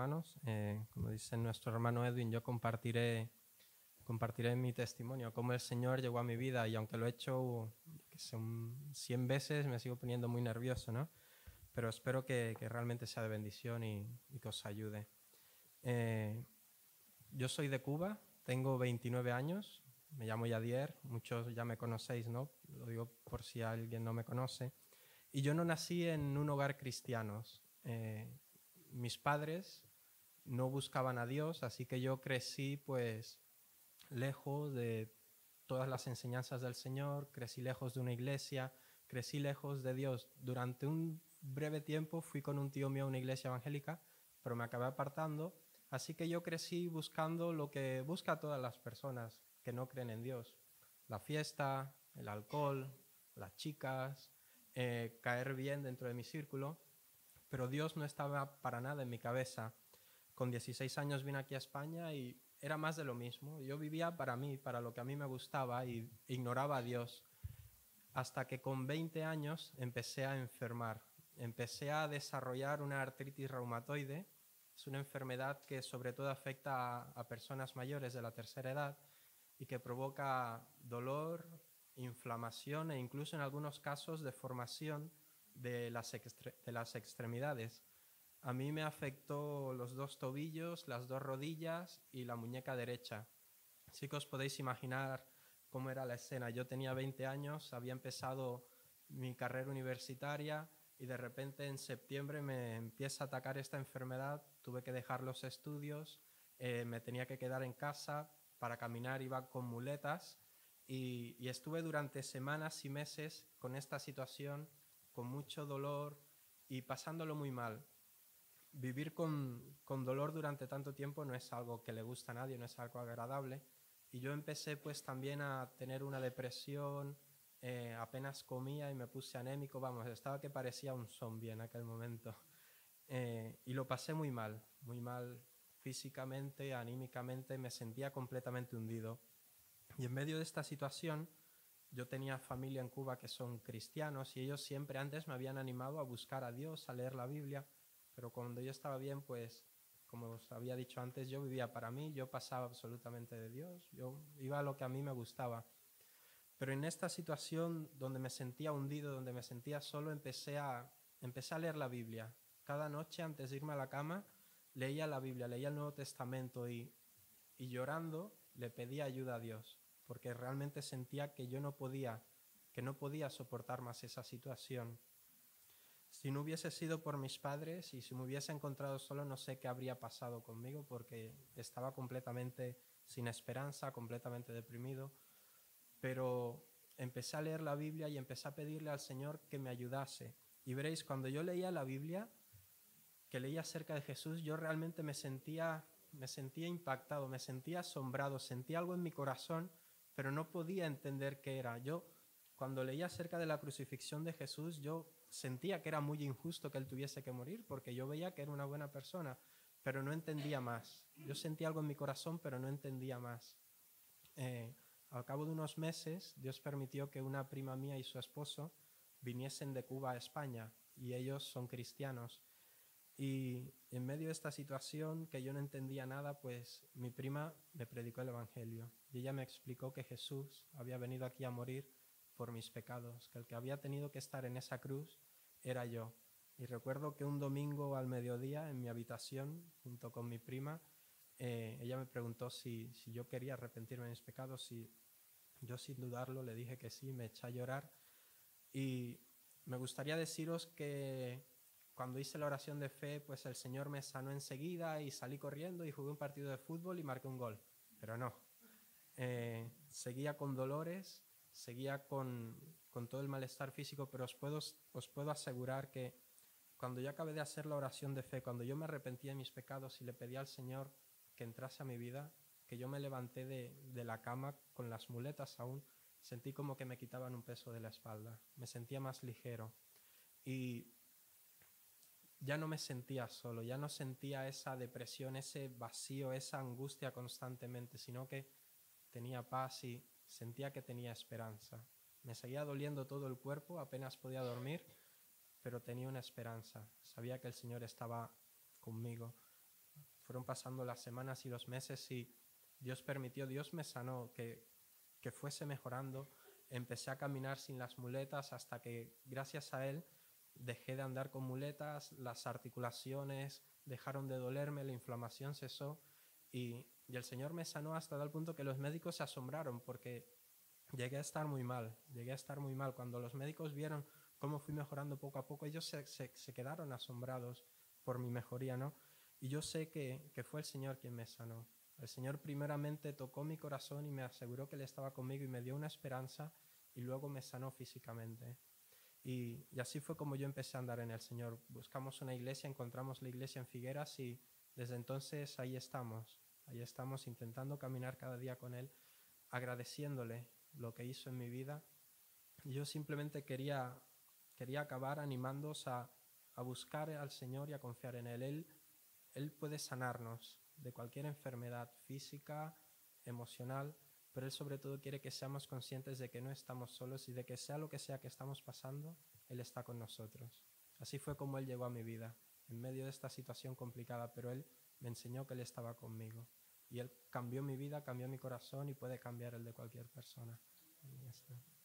hermanos. Como dice nuestro hermano Edwin, yo compartiré mi testimonio, cómo el Señor llegó a mi vida, y aunque lo he hecho que son 100 veces, me sigo poniendo muy nervioso, ¿no? Pero espero que realmente sea de bendición y que os ayude. Yo soy de Cuba, tengo 29 años, me llamo Yadier, muchos ya me conocéis, ¿no? Lo digo por si alguien no me conoce. Y yo no nací en un hogar cristiano. Mis padres no buscaban a Dios, así que yo crecí pues lejos de todas las enseñanzas del Señor, crecí lejos de una iglesia, crecí lejos de Dios. Durante un breve tiempo fui con un tío mío a una iglesia evangélica, pero me acabé apartando, así que yo crecí buscando lo que busca todas las personas que no creen en Dios: la fiesta, el alcohol, las chicas, caer bien dentro de mi círculo, pero Dios no estaba para nada en mi cabeza. Con 16 años vine aquí a España y era más de lo mismo. Yo vivía para mí, para lo que a mí me gustaba, y ignoraba a Dios. Hasta que con 20 años empecé a enfermar. Empecé a desarrollar una artritis reumatoide. Es una enfermedad que sobre todo afecta a personas mayores de la tercera edad y que provoca dolor, inflamación e incluso en algunos casos deformación de las extremidades. A mí me afectó los 2 tobillos, las 2 rodillas y la muñeca derecha. Así que os podéis imaginar cómo era la escena. Yo tenía 20 años, había empezado mi carrera universitaria y de repente en septiembre me empieza a atacar esta enfermedad. Tuve que dejar los estudios, me tenía que quedar en casa. Para caminar iba con muletas y estuve durante semanas y meses con esta situación, con mucho dolor y pasándolo muy mal. Vivir con dolor durante tanto tiempo no es algo que le gusta a nadie, no es algo agradable. Y yo empecé pues también a tener una depresión, apenas comía y me puse anémico, vamos, estaba que parecía un zombie en aquel momento. Y lo pasé muy mal físicamente, anímicamente, me sentía completamente hundido. Y en medio de esta situación, yo tenía familia en Cuba que son cristianos y ellos siempre antes me habían animado a buscar a Dios, a leer la Biblia, pero cuando yo estaba bien, pues, como os había dicho antes, yo vivía para mí, yo pasaba absolutamente de Dios, yo iba a lo que a mí me gustaba. Pero en esta situación donde me sentía hundido, donde me sentía solo, empecé a leer la Biblia. Cada noche antes de irme a la cama leía la Biblia, leía el Nuevo Testamento y llorando le pedía ayuda a Dios, porque realmente sentía que que no podía soportar más esa situación. Si no hubiese sido por mis padres y si me hubiese encontrado solo, no sé qué habría pasado conmigo, porque estaba completamente sin esperanza, completamente deprimido. Pero empecé a leer la Biblia y empecé a pedirle al Señor que me ayudase. Y veréis, cuando yo leía la Biblia, que leía acerca de Jesús, yo realmente me sentía impactado, me sentía asombrado, sentía algo en mi corazón, pero no podía entender qué era. Yo, cuando leía acerca de la crucifixión de Jesús, yo sentía que era muy injusto que él tuviese que morir, porque yo veía que era una buena persona, pero no entendía más. Yo sentía algo en mi corazón, pero no entendía más. Al cabo de unos meses, Dios permitió que una prima mía y su esposo viniesen de Cuba a España, y ellos son cristianos. Y en medio de esta situación que yo no entendía nada, pues mi prima me predicó el Evangelio y ella me explicó que Jesús había venido aquí a morir por mis pecados, que el que había tenido que estar en esa cruz era yo. Y recuerdo que un domingo al mediodía en mi habitación, junto con mi prima, ella me preguntó si yo quería arrepentirme de mis pecados, y yo sin dudarlo le dije que sí, me eché a llorar. Y me gustaría deciros que cuando hice la oración de fe, pues el Señor me sanó enseguida y salí corriendo y jugué un partido de fútbol y marqué un gol. Pero no. Seguía con dolores, seguía con todo el malestar físico, pero os puedo asegurar que cuando yo acabé de hacer la oración de fe, cuando yo me arrepentí de mis pecados y le pedí al Señor que entrase a mi vida, que yo me levanté de la cama con las muletas aún, sentí como que me quitaban un peso de la espalda, me sentía más ligero y ya no me sentía solo, ya no sentía esa depresión, ese vacío, esa angustia constantemente, sino que tenía paz y sentía que tenía esperanza. Me seguía doliendo todo el cuerpo, apenas podía dormir, pero tenía una esperanza, sabía que el Señor estaba conmigo. fueron pasando las semanas y los meses y Dios permitió, Dios me sanó, que fuese mejorando. Empecé a caminar sin las muletas hasta que, gracias a Él, dejé de andar con muletas, las articulaciones dejaron de dolerme, la inflamación cesó y el Señor me sanó hasta tal punto que los médicos se asombraron porque llegué a estar muy mal, llegué a estar muy mal. Cuando los médicos vieron cómo fui mejorando poco a poco, ellos se quedaron asombrados por mi mejoría, ¿no? Y yo sé que fue el Señor quien me sanó. El Señor primeramente tocó mi corazón y me aseguró que Él estaba conmigo y me dio una esperanza y luego me sanó físicamente. Y así fue como yo empecé a andar en el Señor. Buscamos una iglesia, encontramos la iglesia en Figueras y desde entonces ahí estamos intentando caminar cada día con Él, agradeciéndole lo que hizo en mi vida. Y yo simplemente quería acabar animándoos a buscar al Señor y a confiar en Él. Él puede sanarnos de cualquier enfermedad física, emocional, pero Él sobre todo quiere que seamos conscientes de que no estamos solos y de que sea lo que sea que estamos pasando, Él está con nosotros. Así fue como Él llegó a mi vida, en medio de esta situación complicada, pero Él me enseñó que Él estaba conmigo. Y Él cambió mi vida, cambió mi corazón y puede cambiar el de cualquier persona. Y ya está.